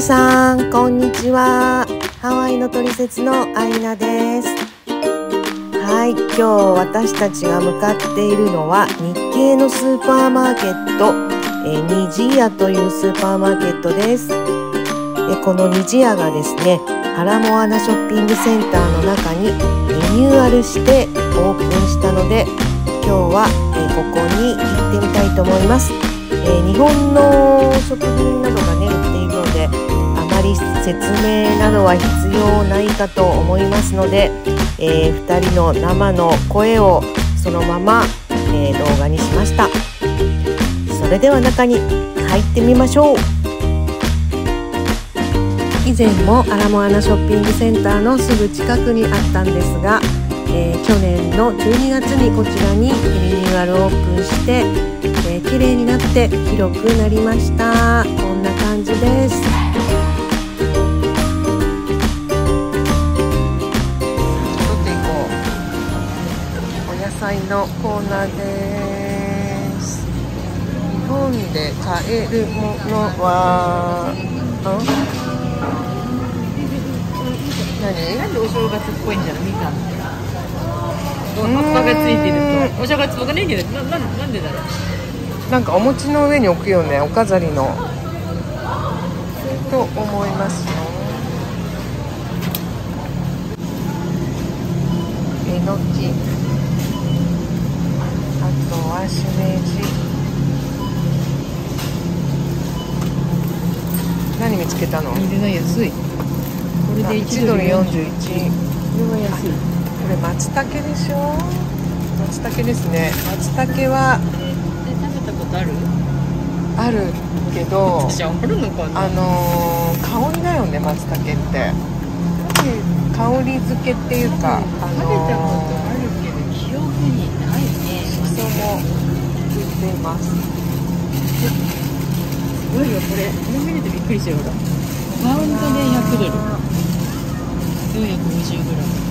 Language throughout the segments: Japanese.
さんこんにちは。ハワイのトリセツのアイナです。はい、今日私たちが向かっているのは日系のスーパーマーケット、ニジヤというスーパーマーケットです。このニジヤがですね、ハラモアナショッピングセンターの中にリニューアルしてオープンしたので、今日はここに行ってみたいと思います。日本の食品などがね売っているので、あまり説明などは必要ないかと思いますので、2人の生の声をそのまま、動画にしました。それでは中に入ってみましょう。以前もアラモアナショッピングセンターのすぐ近くにあったんですが、去年の12月にこちらにリニューアルオープンして、綺麗になって広くなりました。こんな感じです。ちょっと行こう。お野菜のコーナーです。日本で買えるものは何？ なんでお正月っぽいんじゃない？みかんって葉っぱがついてるとお正月っぽくないけど、なんでだろう。 なんかお餅の上に置くよね、お飾りのと思いますよ。えのき、あとはしめじ。何見つけたの？ 値段安い。これで 1ドル41。 これは安い。 これ松茸でしょ。松茸ですね。松茸は食べたことある？ あるけど、 私あるのかな。 香りだよね、松茸って。香り付けっていうか、 食べたことあるけど記憶にないね。 しそも売っています。 すごいよこれ。これ見るとびっくりしちゃうから。パウンドで100ドル。450グラム。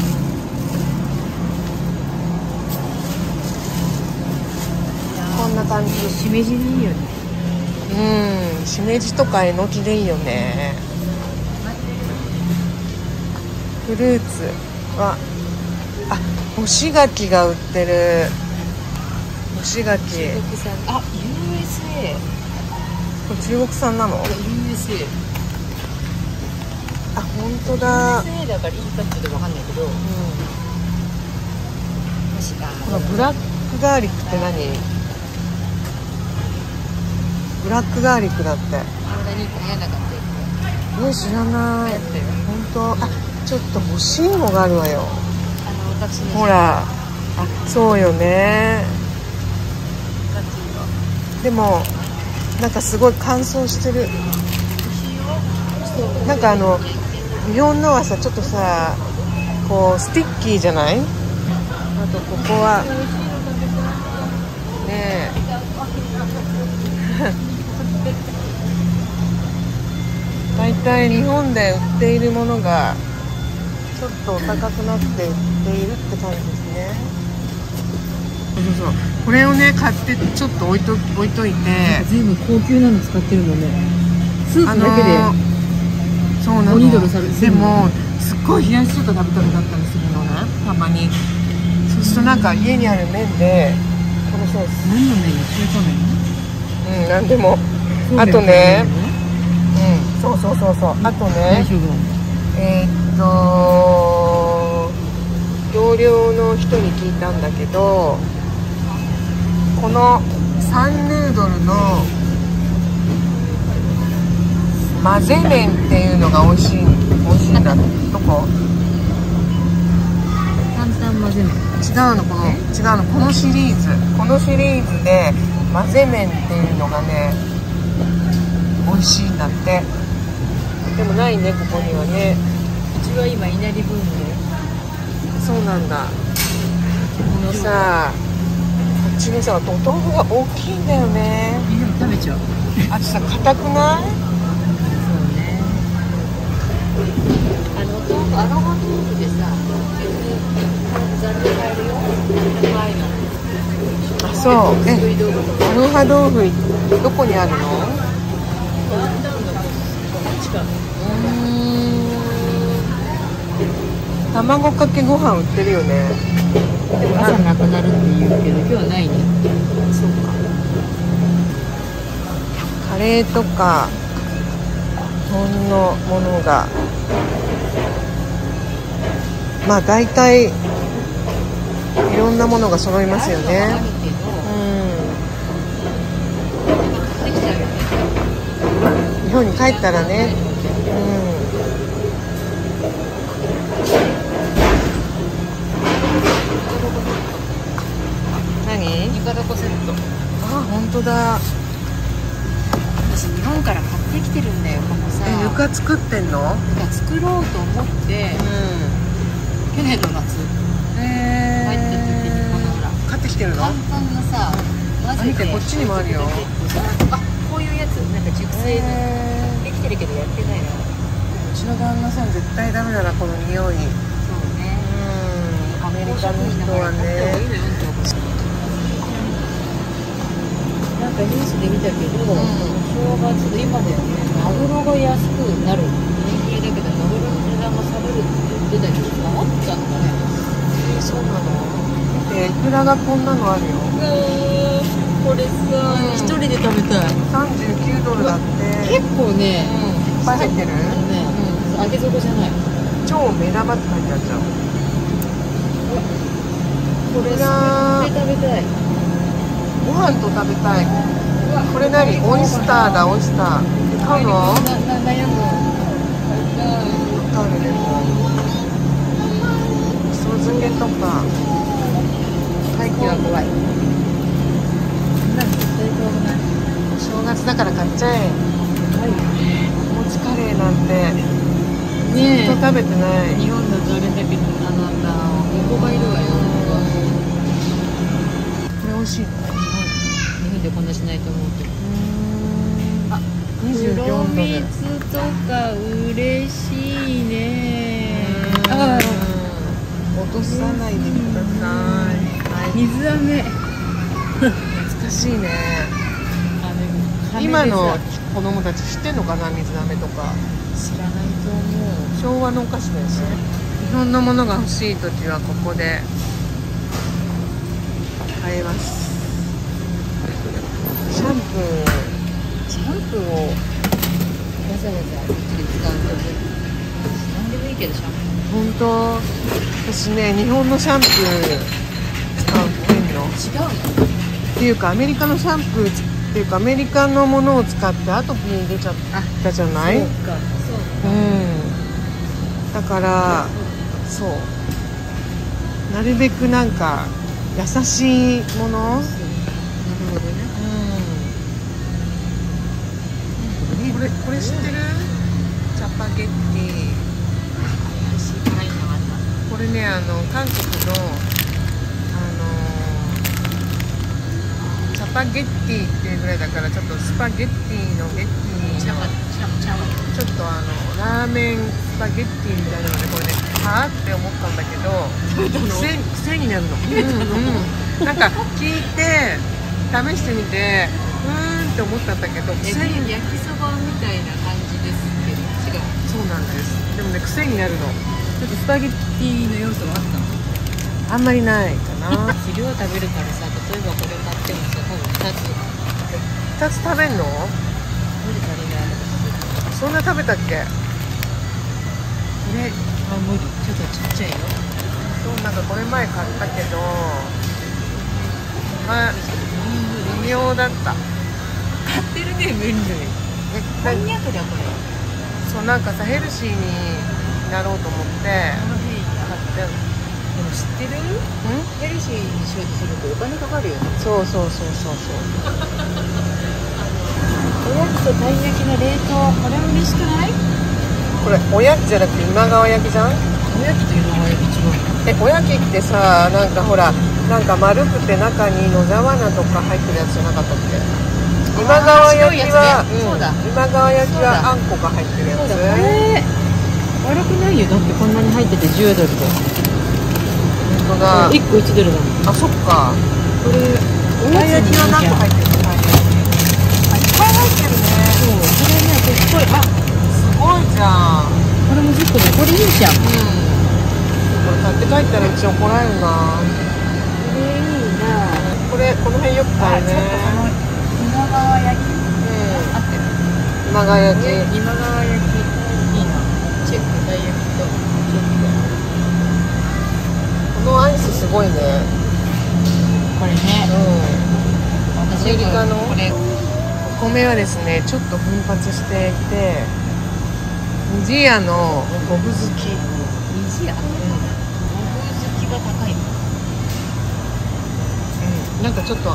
こんな感じ。 しめじでいいよね。 しめじとかえのきでいいよね。フルーツは干し柿が売ってる。干し柿。 中国産。あ、USA。 これ中国産なの？ USA。 あ、本当だ。 USA だからいいかってわかんないけど。 このブラックガーリックって何？ブラックガーリックだって。知らない。本当。ちょっと干し芋があるわよ。ほら。そうよね。でもなんかすごい乾燥してる。なんか日本のはさ、ちょっとさ、こうスティッキーじゃない？あとここはねだいたい日本で売っているものがちょっとお高くなって売っているって感じですね。そうこれをね買ってちょっと置いといて、 全部高級なの使ってるもんね。スープだけでそうなの。 2ドルされてる。 でもすっごい冷やし中華食べたくなったりするのね、たまに。そうするとなんか家にある麺でこのソース。 何の麺？中華麺？ なんでも。あとね、そう。あとね、同僚の人に聞いたんだけど、このサンヌードルの混ぜ麺っていうのが美味しいんだって。どこ？ 担々混ぜ麺。 違うの、このシリーズで混ぜ麺っていうのがね美味しいんだって。でもないね、ここにはね。 うちは今いなりブームで。 そうなんだ。このさ、こっちのさ、お豆腐が大きいんだよね。 でも食べちゃう。 あとさ、硬くない？ そうね。お豆腐アロハ豆腐でさ、残念買えるよ。高いの。 そう。アロハ豆腐どこにあるの？ 卵かけご飯売ってるよね。でも朝なくなるって言うけど今日はないね。 そうか。カレーとか日本のものがまあ大体いろんなものが揃いますよね。 あるけどできちゃうよね。 日本に帰ったらね。何？ ニカドコセット。 あ、本当だ。 私日本から買ってきてるんだよ。このさ、 床作ってんの？ 作ろうと思って去年の夏入った時にこのほら買ってきてるの？ 簡単なさ、 見てこっちにもあるよ。 あ、こういうやつなんか熟成のできてるけどやってないの。 うちの旦那さん絶対ダメだなこの匂い。 そうね。 アメリカの人はね。 なんかニュースで見たけど、正月で今だよね、マグロが安くなる。人気だけどマグロの値段が下がるって言ってたけど、あったんだね。 そうなの？イクラがこんなのあるよ。 これさ、一人で食べたい。 39ドルだって。 結構ね、 いっぱい入ってる？ 揚げ底じゃない。 超目玉って書いてあっちゃう。 これ食べたい。 ご飯と食べたい。これ何？オイスターだ、オイスター。買うの？ 悩む。 買うでも。味噌漬けとか。廃棄は怖い。お正月だから買っちゃえ。お餅カレーなんてずっと食べてない。 日本だとあれだけど、横がいるわよ。 これ美味しいの？ 日本でこんなしないと思うけど。あ、 24ドル。 黒蜜とか嬉しいね。 落とさないでください。 水飴。 懐かしいね。今の子供たち知ってんのかな、水飴とか。 知らないと思う。 昭和のお菓子ですね。日本のものが欲しいときはここで買えます。シャンプーをわざわざこっちで使うと何でもいいけどシャンプ本当、私ね、日本のシャンプー使ってんの。 ー違うの？ っていうかアメリカのシャンプーっていうかアメリカのものを使ってアトピー出ちゃったじゃない？ そうか、そうだからそうなるべくなんか優しいもの。 なるほどね。 これ知ってる？チャパゲッティ。これね、韓国のチャパゲッティっていうぐらいだから、ちょっとスパゲッティのゲッティのちょっとラーメンスパゲッティみたいなので、これね、はぁって思ったんだけど癖になるの。なんか聞いて試してみてって思ったんだけど、 焼きそばみたいな感じですけど違う。 そうなんです。でもね、癖になるの。 ちょっとスパゲッティの要素はあったの？ あんまりないかな。 昼を食べるからさ、例えばこれ買ってもさ、多分2つ 2つ食べんの？ 無理足りない。 そんな食べたっけ？これ無理。ちょっとちっちゃいよ。 そう、なんかこれ前買ったけどまあ微妙だった。 買ってるね、麺類。こんにゃくだこれ。 そう、なんかさ、ヘルシーになろうと思って買って。 でも知ってる？ヘルシーにしようとするとお金かかるよね。 そう。 おやきとたい焼きの冷凍、これ嬉しくない？ これおやきじゃなくて今川焼きじゃん。 おやきと今川焼き違う。 おやきってさ、なんかほら、なんか丸くて中に野沢菜とか入ってるやつじゃなかったっけ？今川焼きは、今川焼きはあんこが入ってるやつ。 そうだ、これ悪くないよ。だってこんなに入ってて10ドルで。 本当だ。 1個1ドルだもん。 あ、そっか。 これおやつにいいじゃん。 何個入ってるの？いっぱい入ってるね。 そう、これね、これすごいじゃん。 これも10個で、これいいじゃん。 これ買って帰ったらうち怒られるな。 これいいな。 この辺よく買うね。 今川焼き合ってる。 今川焼き。 今川焼きいいな。チェックたい焼きとチェック。 このアイスすごいね。 これね。 アメリカのこれお米はですね、ちょっと奮発していて、虹屋のゴブ好き。 虹屋。ゴブ好きが高いの。 なんかちょっと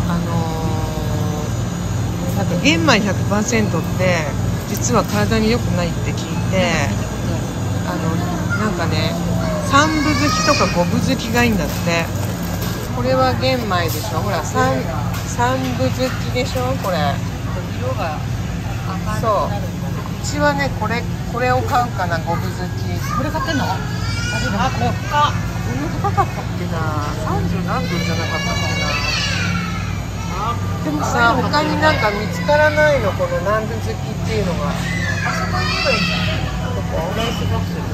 なんか玄米 100% って実は体に良くないって聞いて、なんかね、三分好きとか五分好きがいいんだって。これは玄米でしょ。ほら三分好きでしょ。これ色が赤くなるんだね。 うちはね、これを買うかな。五分好き。 これ買ってんの？あ、こっか。 こんな高かったっけな。30何分じゃなかったっけな。でもさ、他になんか見つからないの、この南部好きっていうのが。 あそこに行けばいいじゃん。 どこ？ ライスボックス。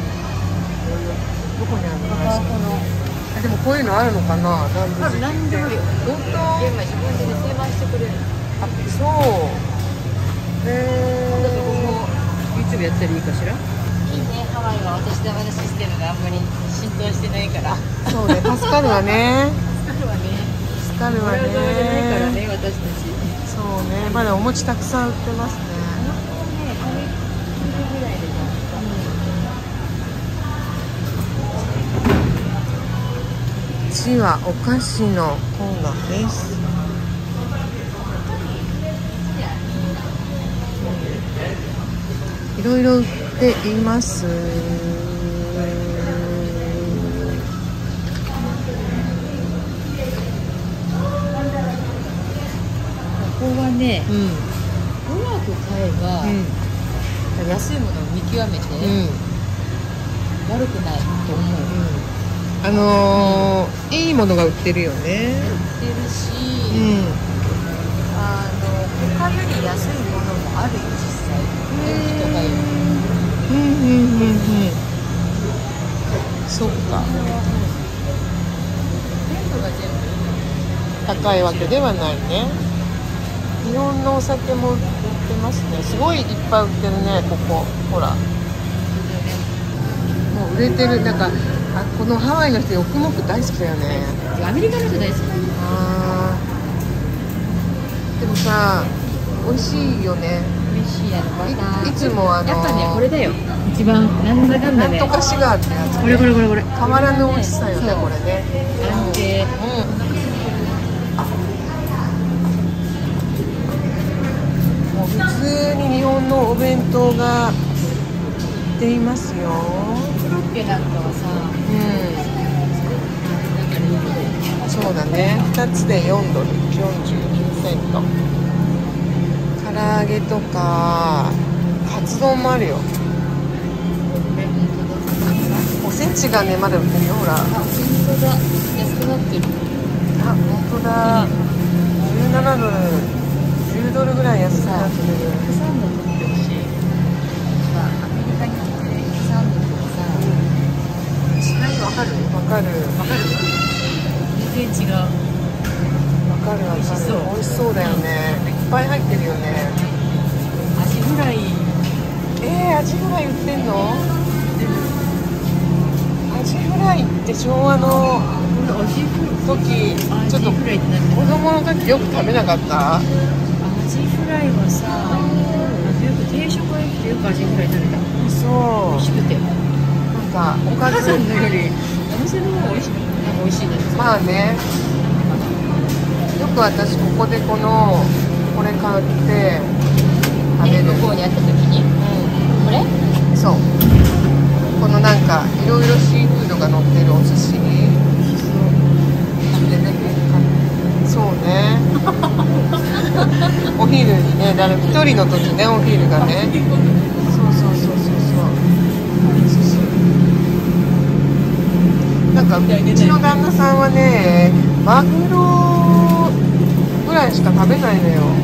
どこにあるの？ このでもこういうのあるのかな、南部好きって。 何でもいいよ。 本当？ 玄米自分で精米してくれる。 あ、そう。 そこも YouTube やったらいいかしら？いいね、ハワイはお年玉のシステムがあんまり浸透してないから。 そうね、助かるわね。 助かるわね。 助かるわこれはダメじゃないからね。 ね、私たち。 そうね、まだお餅たくさん売ってますね。うちはお菓子のコーナーです。いろいろ売っています。 ここはね、 うん、 うまく買えば、安いものを見極めて、悪くないと思う。 いいものが売ってるよね。 売ってるし、他より安いものもあるよ、実際。電気とかより。 そっか。 全部が全部高いわけではないね。日本のお酒も売ってますね。すごいいっぱい売ってるね、ここ。ほら。もう売れてる。なんかこのハワイの人、ヨクモク大好きだよね。 アメリカの人大好き。 でもさ、美味しいよね。 美味しいバター。 いつもやっぱね、これだよ。一番なんだかんだね。 なんとかシガーってやつ、ね。 これ。 変わらぬ美味しさよね、これね。 安定。 もう普通に日本のお弁当が売っていますよ。 コロッケなんかはさ、 そうだね。2つで$4.49。唐揚げとかカツ丼もあるよ。おせちがね、まだ売ってるよ。ほら。 あ、本当だ。安くなってる。 あ、本当だ。$17、$10ぐらい安くなってる。 サンド取ってほしい。アメリカに来てサンドとかさ、違いわかる？ わかる。 全然違う。 わかる。 美味しそう。 美味しそうだよね。いっぱい入ってるよね。 アジフライ。 アジフライ売ってんの？アジフライって昭和の時、ちょっと子供の時よく食べなかった？ アジフライはさ、よく定食屋行ってよくアジフライ食べた。 そう。 美味しくて。 なんかおおかず母さんのよりお店の方が美味しい。なんか美味しいです。 まあね。よく私これ買って食べる。 向こうにあった時に。これ？ そう。このなんかいろいろシーフードが乗ってるお寿司。そうね。お昼にね、だから一人の時ね、お昼がね。そう。なんかうちの旦那さんはね、マグロぐらいしか食べないのよ。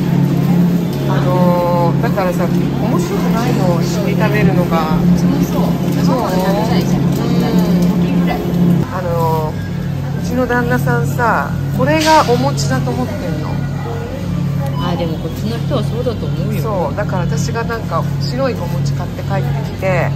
だからさ、面白くないの、一緒に食べるのが。 そう。食べないじゃん。 うちの旦那さんさ、これがお餅だと思ってんの。 あ、でもこっちの人はそうだと思うよ。 そうだから私がなんか白いお餅買って帰ってきて、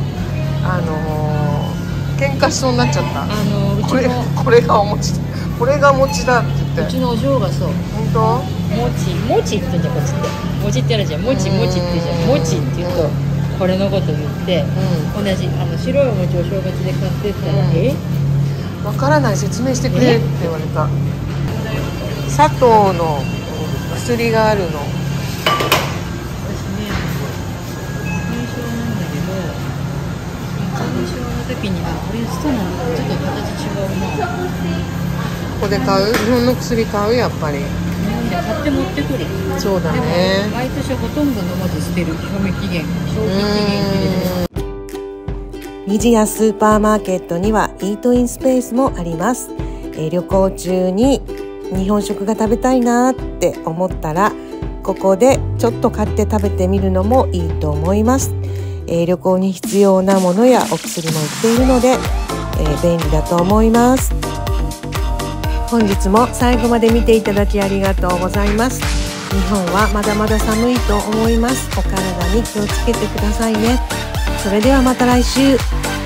喧嘩しそうになっちゃった。 うちのこれがお餅、これが餅だって言って。 うちのお嬢がそう、 本当？ もちって言うんじゃん、こっちって。もちってあるじゃん、もちって言うじゃん。もちって言うと、これのこと言って、同じ白いお餅を正月で買ってったら、 わからない、説明してくれって言われた。砂糖の薬があるの。 私ね、花粉症なんだけど、花粉症の時に、これそうなんだ、ちょっと形違うな。 ここで買う？日本の薬買う？やっぱり日本で買って持ってくる。 そうだね。 でも毎年ほとんど飲まず捨てる。賞味期限切れてる。 日時やスーパーマーケットにはイートインスペースもあります。旅行中に日本食が食べたいなって思ったら、ここでちょっと買って食べてみるのもいいと思います。旅行に必要なものやお薬も売っているので、便利だと思います。本日も最後まで見ていただきありがとうございます。日本はまだまだ寒いと思います。お体に気をつけてくださいね。それではまた来週。